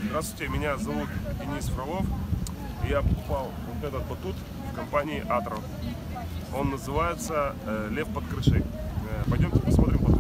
Здравствуйте, меня зовут Денис Фролов. Я покупал вот этот батут в компании Atro. Он называется «Лев под крышей». Пойдемте посмотрим батут.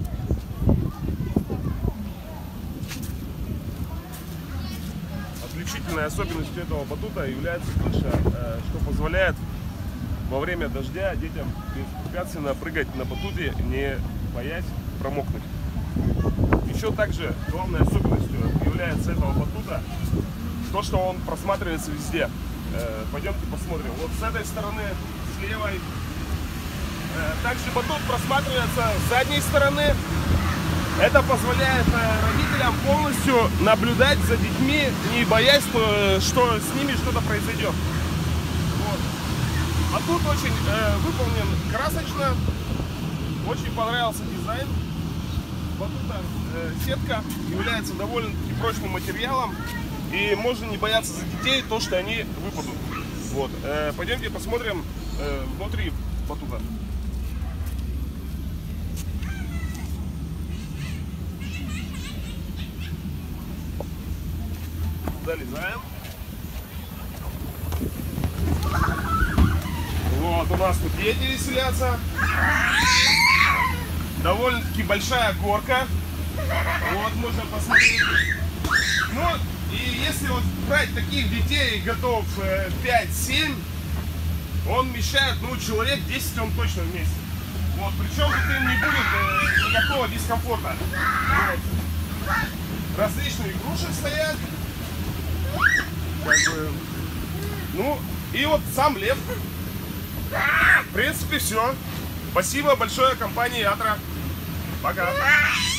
Отличительной особенностью этого батута является крыша, что позволяет во время дождя детям беспрепятственно прыгать на батуте, не боясь промокнуть. Еще также главной особенностью является этого батута то, что он просматривается везде. Пойдемте посмотрим. Вот с этой стороны, с левой. Также батут просматривается с задней стороны. Это позволяет родителям полностью наблюдать за детьми, не боясь, что с ними что-то произойдет. Вот. Батут очень выполнен красочно. Очень понравился дизайн. Батута сетка является довольно-таки прочным материалом, и можно не бояться за детей, то, что они выпадут. Вот. Пойдемте посмотрим внутри батута. Залезаем. Вот, у нас тут дети веселятся. Довольно-таки большая горка. Вот, можно посмотреть. Ну, и если вот брать таких детей, готов 5-7, он вмещает, ну, человек 10 он точно вместе. Вот, причем тут им не будет никакого дискомфорта. Вот. Различные игрушки стоят. Как бы, ну, и вот сам лев. В принципе, все. Спасибо большое компании Atro. Пока.